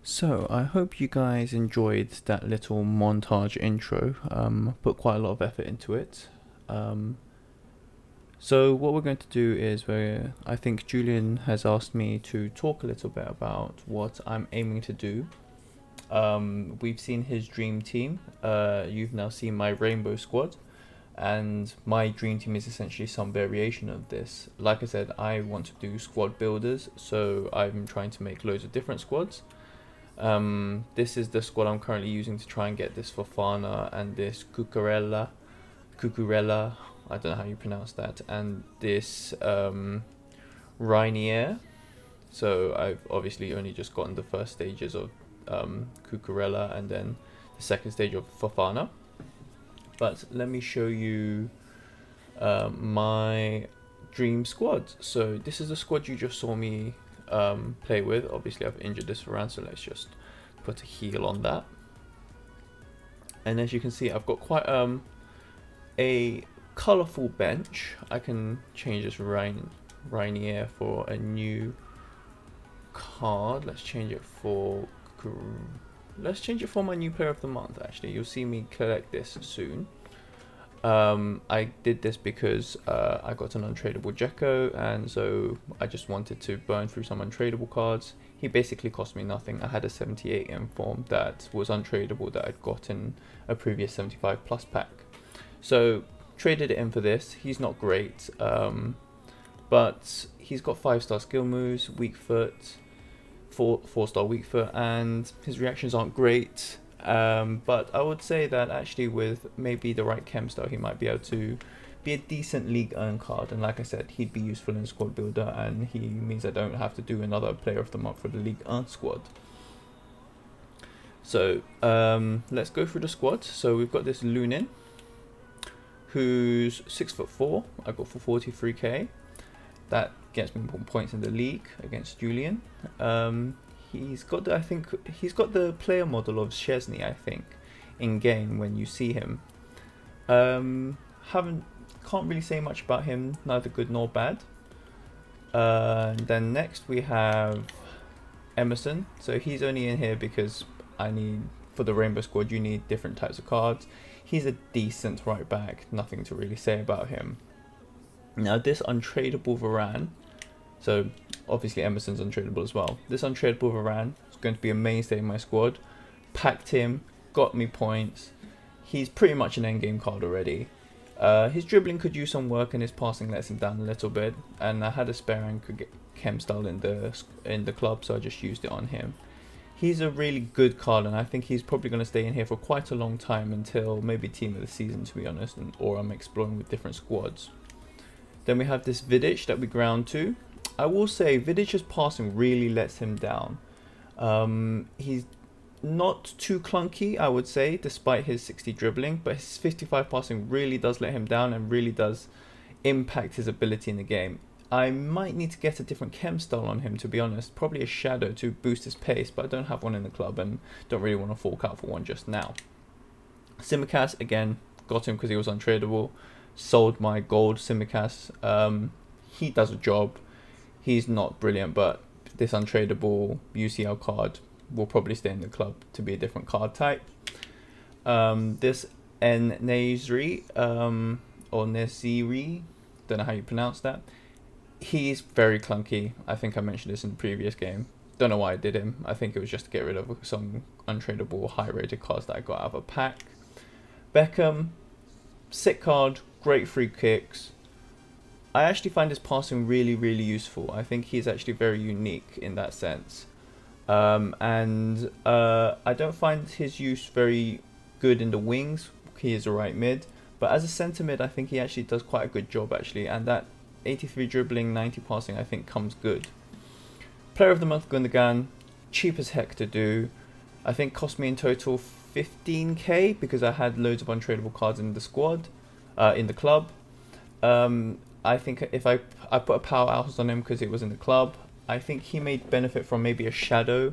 So I hope you guys enjoyed that little montage intro. Put quite a lot of effort into it. So what we're going to do is I think Julian has asked me to talk a little bit about what I'm aiming to do. We've seen his dream team. You've now seen my rainbow squad, and my dream team is essentially some variation of this. Like I said, I want to do squad builders, so I'm trying to make loads of different squads. This is the squad I'm currently using to try and get this Fofana and this Cucurella, I don't know how you pronounce that, and this Rainier. So I've obviously only just gotten the first stages of Cucurella and then the second stage of Fofana. But let me show you my dream squad. So this is the squad you just saw me play with. Obviously I've injured this Varane, so let's just put a heal on that. And as you can see, I've got quite a colourful bench. I can change this Rainier for a new card. Let's change it for my new player of the month. Actually, you'll see me collect this soon. I did this because I got an untradeable Gecko, and so I just wanted to burn through some untradeable cards. He basically cost me nothing. I had a 78 inform that was untradeable that I'd gotten a previous 75 plus pack. So traded it in for this. He's not great, but he's got 5-star skill moves, weak foot, 4-star weak foot, and his reactions aren't great. But I would say that actually with maybe the right chem style, he might be able to be a decent League Earn card. And like I said, he'd be useful in squad builder, and he means I don't have to do another player of the month for the League Earn squad. So let's go through the squad. So we've got this Lunin, who's 6'4". I got for 43k. That gets me more points in the league against Julian. He's got the, I think he's got the player model of Szczesny, I think, in game when you see him. Can't really say much about him, neither good nor bad. And then next we have Emerson. So he's only in here because I need, for the Rainbow Squad, you need different types of cards. He's a decent right back, nothing to really say about him. Now this untradeable Varane, so obviously Emerson's untradeable as well. This untradeable Varane is going to be a mainstay in my squad. Packed him, got me points. He's pretty much an endgame card already. His dribbling could use some work, and his passing lets him down a little bit. And I had a spare and could get chem style in the club, so I just used it on him. He's a really good card, and I think he's probably going to stay in here for quite a long time, until maybe team of the season, to be honest, or I'm exploring with different squads. Then we have this Vidic that we ground to. I will say Vidic's passing really lets him down. He's not too clunky, I would say, despite his 60 dribbling, but his 55 passing really does let him down and really does impact his ability in the game. I might need to get a different chem style on him, to be honest, probably a shadow to boost his pace, but I don't have one in the club and don't really want to fork out for one just now. Simicast, again, got him because he was untradeable. Sold my gold Simicast. He does a job. He's not brilliant, but this untradeable UCL card will probably stay in the club to be a different card type. This Nesri, or Nesiri, don't know how you pronounce that. He's very clunky. I think I mentioned this in the previous game. Don't know why I did him. I think it was just to get rid of some untradeable high rated cards that I got out of a pack. Beckham, sick card, great free kicks. I actually find his passing really, really useful. I think he's actually very unique in that sense. I don't find his use very good in the wings. He is a right mid. But as a centre mid, I think he actually does quite a good job, actually. And that 83 dribbling, 90 passing, I think comes good. Player of the month, Gundogan. Cheap as heck to do. I think cost me in total 15k because I had loads of untradeable cards in the squad, in the club. I think if I put a powerhouse on him because it was in the club, I think he may benefit from maybe a shadow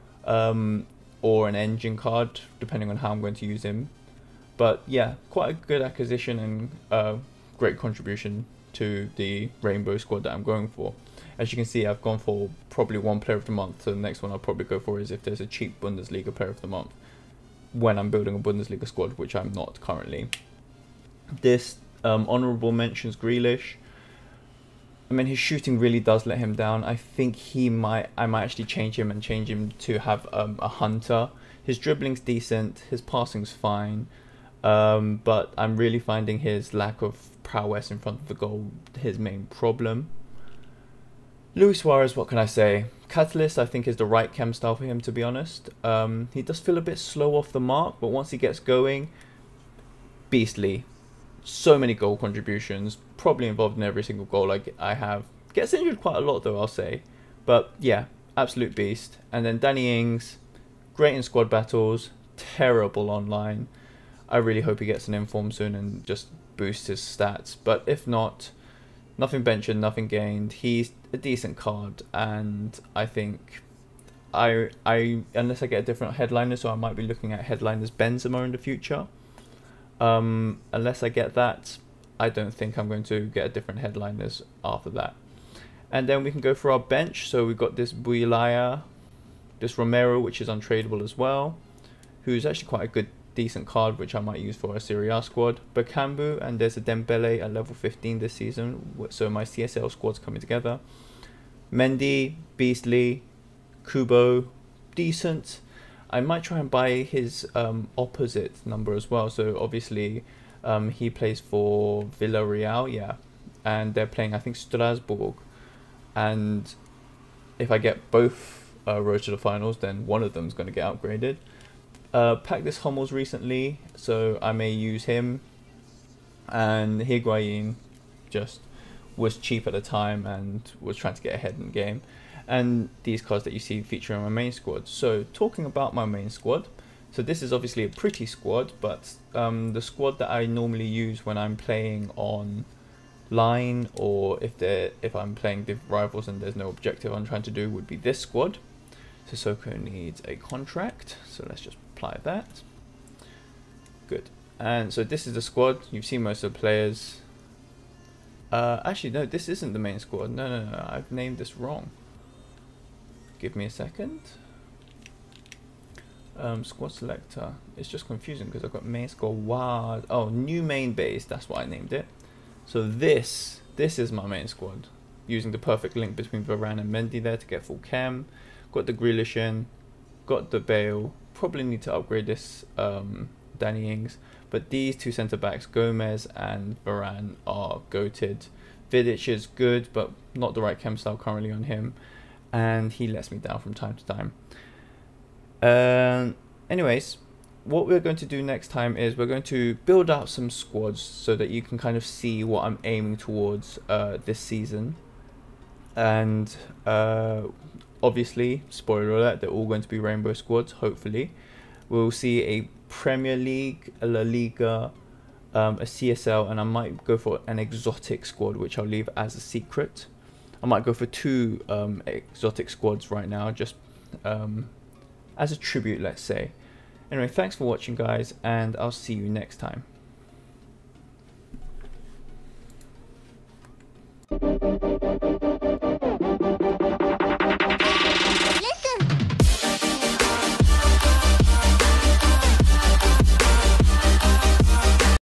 or an engine card, depending on how I'm going to use him. But yeah, quite a good acquisition and great contribution to the Rainbow squad that I'm going for. As you can see, I've gone for probably one player of the month. So the next one I'll probably go for is if there's a cheap Bundesliga player of the month when I'm building a Bundesliga squad, which I'm not currently. This honourable mentions Grealish. I mean, his shooting really does let him down. I think I might actually change him to have a hunter. His dribbling's decent, his passing's fine, but I'm really finding his lack of prowess in front of the goal his main problem. Luis Suarez, what can I say? Catalyst, I think, is the right chem style for him, to be honest. He does feel a bit slow off the mark, but once he gets going, beastly. So many goal contributions, probably involved in every single goal I have. Gets injured quite a lot though, I'll say. But yeah, absolute beast. And then Danny Ings, great in squad battles, terrible online. I really hope he gets an inform soon and just boosts his stats. But if not, nothing benching, nothing gained. He's a decent card, and I think unless I get a different headliner, so I might be looking at headliners Benzema in the future. Unless I get that, I don't think I'm going to get a different headliners after that. And then we can go for our bench. So we've got this Builaya, this Romero, which is untradeable as well, who's actually quite a good, decent card, which I might use for a Serie A squad. Bakambu, and there's a Dembele at level 15 this season, so my CSL squad's coming together. Mendy, beastly. Kubo, decent. I might try and buy his opposite number as well. So obviously he plays for Villarreal, yeah, and they're playing, I think, Strasbourg. And if I get both roads to the finals, then one of them is going to get upgraded. Packed this Hummels recently, so I may use him. And Higuain just was cheap at the time and was trying to get ahead in the game. And these cards that you see featuring my main squad. So talking about my main squad, so this is obviously a pretty squad, but the squad that I normally use when I'm playing on line, or if I'm playing div rivals and there's no objective I'm trying to do, would be this squad. Sissoko needs a contract, so let's just apply that. Good. And so this is the squad. You've seen most of the players. Actually, no, this isn't the main squad. No, I've named this wrong. Give me a second. Squad selector. It's just confusing because I've got main squad. Wow. Oh, new main base. That's what I named it. So this is my main squad. Using the perfect link between Varane and Mendy there to get full chem. Got the Grealish in. Got the Bale. Probably need to upgrade this Danny Ings. But these two centre backs, Gomez and Varane, are goated. Vidic is good, but not the right chem style currently on him. And he lets me down from time to time. Anyways, what we're going to do next time is we're going to build out some squads so that you can kind of see what I'm aiming towards this season. And obviously, spoiler alert, they're all going to be rainbow squads, hopefully. We'll see a Premier League, a La Liga, a CSL, and I might go for an exotic squad, which I'll leave as a secret. I might go for 2 exotic squads right now, just as a tribute, let's say. Anyway, thanks for watching, guys, and I'll see you next time.